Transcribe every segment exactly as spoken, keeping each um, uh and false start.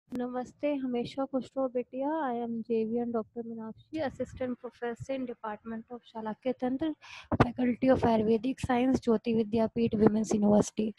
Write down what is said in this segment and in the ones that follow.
Namaste, Hamesha Kushro Betia. I am J V and Doctor Minakshi, Assistant Professor in Department of Shalakya Tantra, Faculty of Ayurvedic Science, Jyoti Vidyapeeth Women's University.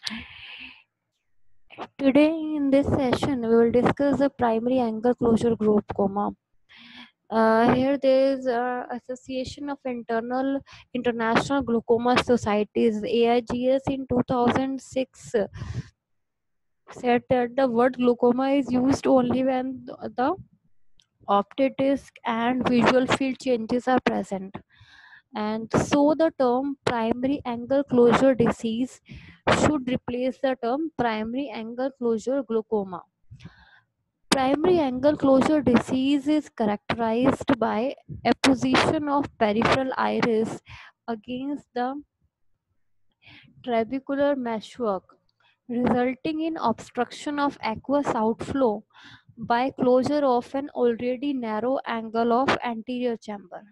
Today in this session, we will discuss the primary angle closure glaucoma. Uh, here there is uh, Association of Internal International Glaucoma Societies (A I G S) in two thousand six said that the word glaucoma is used only when the optic disc and visual field changes are present, and so the term primary angle closure disease should replace the term primary angle closure glaucoma. Primary angle closure disease is characterized by apposition of peripheral iris against the trabecular meshwork, resulting in obstruction of aqueous outflow by closure of an already narrow angle of anterior chamber.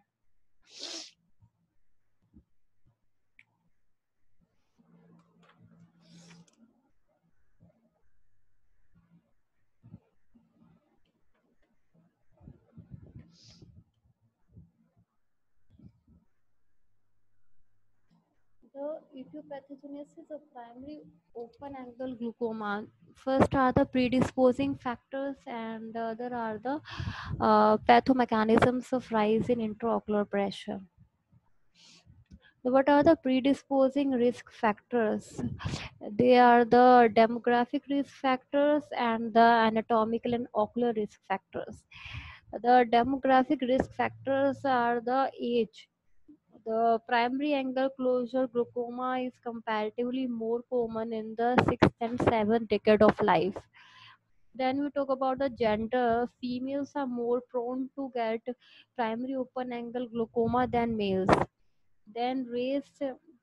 The etiopathogenesis of primary open angle glaucoma. First are the predisposing factors, and the other are the uh, pathomechanisms of rise in intraocular pressure. What are the predisposing risk factors? They are the demographic risk factors and the anatomical and ocular risk factors. The demographic risk factors are the age. The primary angle closure glaucoma is comparatively more common in the sixth and seventh decade of life. Then we talk about the gender. Females are more prone to get primary open angle glaucoma than males. Then race,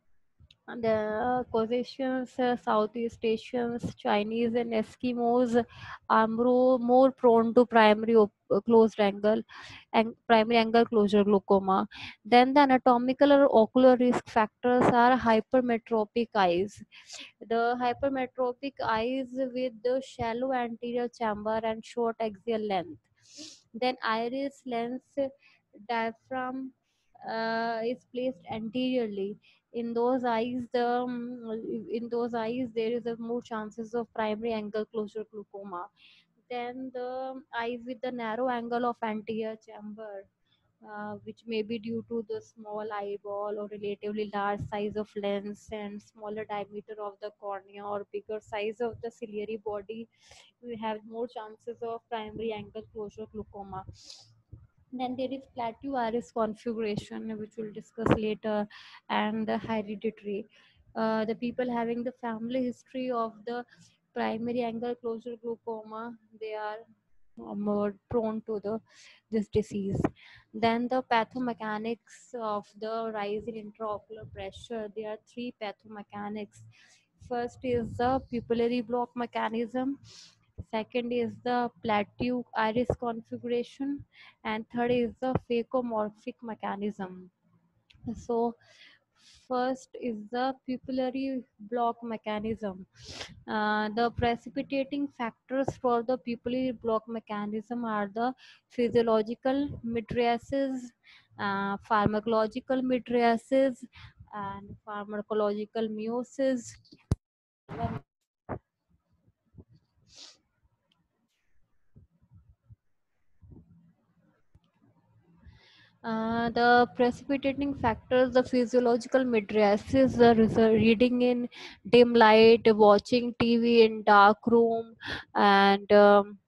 the Caucasians, uh, Southeast Asians, Chinese, and Eskimos are more, more prone to primary op- uh, closed angle and primary angle closure glaucoma. Then the anatomical or ocular risk factors are hypermetropic eyes. The hypermetropic eyes with the shallow anterior chamber and short axial length. Then iris lens diaphragm uh, is placed anteriorly. In those eyes, the um, in those eyes there is a more chances of primary angle closure glaucoma. Then the eyes with the narrow angle of anterior chamber, uh, which may be due to the small eyeball or relatively large size of lens and smaller diameter of the cornea or bigger size of the ciliary body, we have more chances of primary angle closure glaucoma. Then there is plateau iris configuration, which we'll discuss later, and the hereditary. Uh, the people having the family history of the primary angle closure glaucoma, they are uh, more prone to the this disease. Then the pathomechanics of the rise in intraocular pressure. There are three pathomechanics. First is the pupillary block mechanism. Second is the plateau iris configuration, and third is the phacomorphic mechanism. So first is the pupillary block mechanism. Uh, the precipitating factors for the pupillary block mechanism are the physiological mydriasis, uh, pharmacological mydriasis, and pharmacological meiosis. Uh, the precipitating factors, the physiological mydriasis, the result reading in dim light, watching T V in dark room, and um,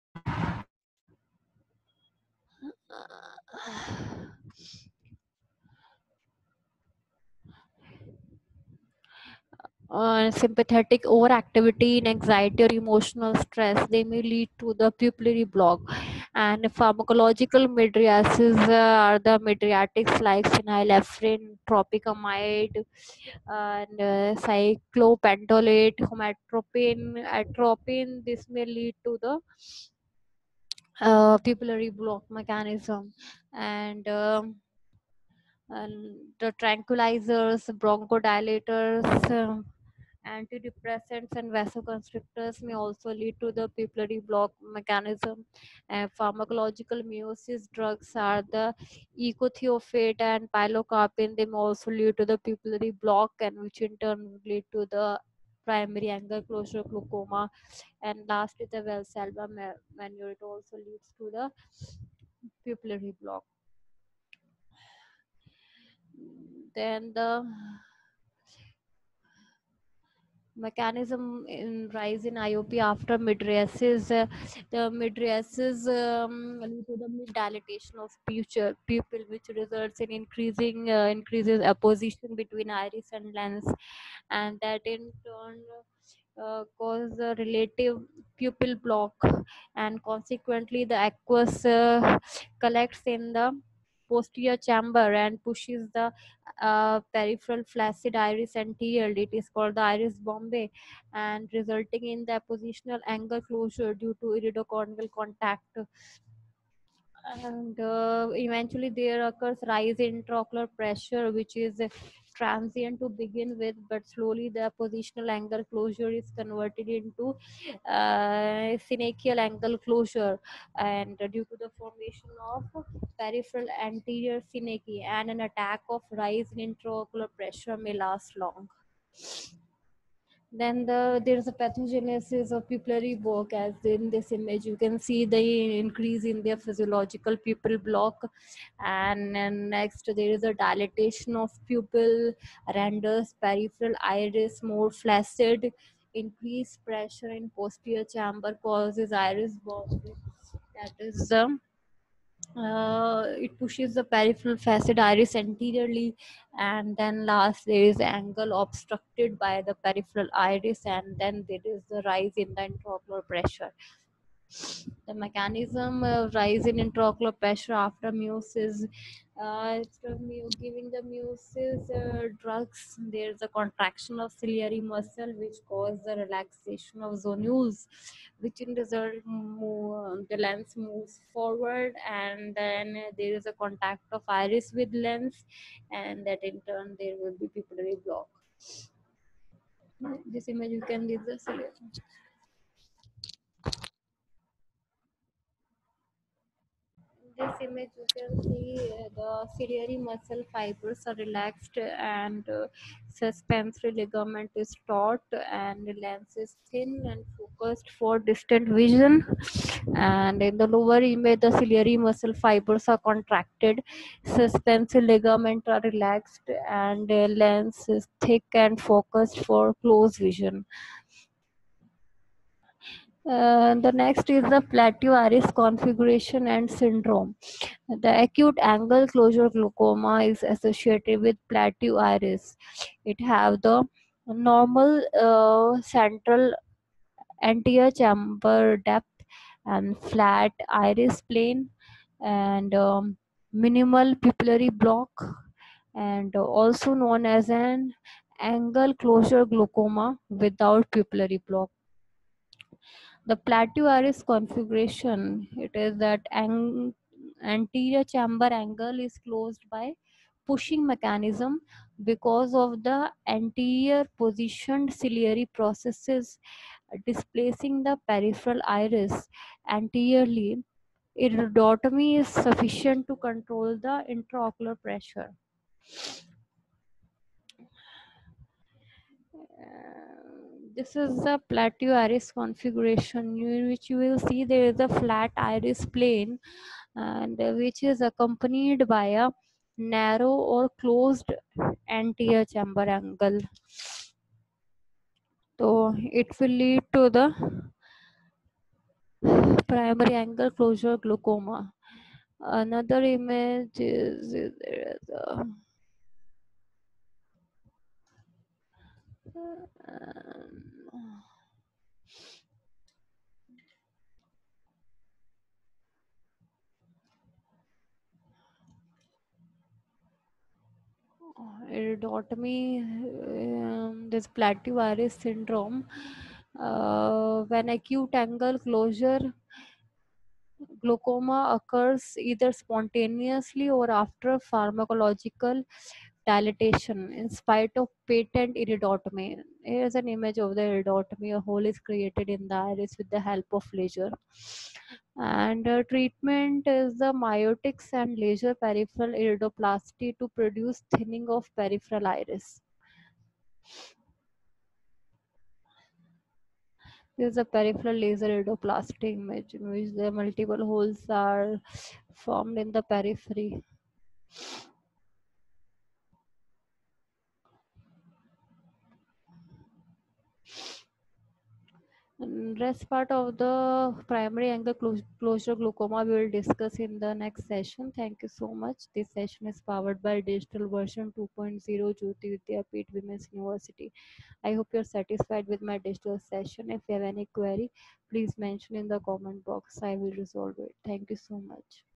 uh, sympathetic overactivity in anxiety or emotional stress, they may lead to the pupillary block. And pharmacological mydriasis uh, are the mydriatics like phenylephrine, tropicamide, and uh, cyclopentolate, homatropine, atropine. This may lead to the uh, pupillary block mechanism. And um, and the tranquilizers, bronchodilators, um, Antidepressants and vasoconstrictors may also lead to the pupillary block mechanism. And pharmacological meiosis drugs are the ecothiopate and pilocarpine. They may also lead to the pupillary block, and which in turn would lead to the primary angle closure glaucoma. And last is the Valsalva ma- manure. It also leads to the pupillary block. Then the mechanism in rise in I O P after mydriasis. Uh, the mydriasis um, lead to the mid-dilatation of future pupil, which results in increasing uh, increases opposition between iris and lens, and that in turn uh, cause a relative pupil block, and consequently the aqueous uh, collects in the posterior chamber and pushes the uh, peripheral flaccid iris anteriorly. It is called the iris bombay, and resulting in the positional angle closure due to iridocorneal contact. And uh, eventually there occurs rise in intraocular pressure, which is transient to begin with, but slowly the positional angle closure is converted into uh, synechial angle closure, and due to the formation of peripheral anterior synechy, and an attack of rise in intraocular pressure may last long. Then the there is a pathogenesis of pupillary block. As in this image you can see the increase in their physiological pupil block, and, and next there is a dilatation of pupil, renders peripheral iris more flaccid. Increased pressure in posterior chamber causes iris bulge, that is the uh, it pushes the peripheral facet iris anteriorly, and then last there is angle obstructed by the peripheral iris, and then there is the rise in the intraocular pressure. The mechanism of rise in intraocular pressure after meiosis. Uh, after mu- giving the meiosis uh, drugs, there's a contraction of ciliary muscle which cause the relaxation of zonules, which in result move, the lens moves forward, and then uh, there is a contact of iris with lens, and that in turn there will be pupillary block. This image you can leave the ciliary. This image you can see uh, the ciliary muscle fibers are relaxed, and uh, suspensory ligament is taut, and the lens is thin and focused for distant vision. And in the lower image the ciliary muscle fibers are contracted, suspensory ligament are relaxed, and the lens is thick and focused for close vision. Uh, the next is the plateau iris configuration and syndrome. The acute angle closure glaucoma is associated with plateau iris. It have the normal uh, central anterior chamber depth and flat iris plane, and um, minimal pupillary block, and also known as an angle closure glaucoma without pupillary block. The plateau iris configuration, it is that ang- anterior chamber angle is closed by pushing mechanism because of the anterior positioned ciliary processes displacing the peripheral iris anteriorly. Iridotomy is sufficient to control the intraocular pressure. Uh, this is the plateau iris configuration, in which you will see there is a flat iris plane, and uh, which is accompanied by a narrow or closed anterior chamber angle. So it will lead to the primary angle closure glaucoma. Another image is, is there is a, um, iridotomy, um, this plateau iris syndrome. Uh, when acute angle closure glaucoma occurs either spontaneously or after pharmacological dilatation in spite of patent iridotomy. Here's an image of the iridotomy. A hole is created in the iris with the help of laser. And uh, treatment is the myotics and laser peripheral iridoplasty to produce thinning of peripheral iris. This is a peripheral laser iridoplasty image in which the multiple holes are formed in the periphery. And rest part of the primary angle clo- closure glaucoma we will discuss in the next session. Thank you so much. This session is powered by digital version 2.0 Jyoti Vidyapeeth Women's University. I hope you're satisfied with my digital session. If you have any query, please mention in the comment box. I will resolve it. Thank you so much.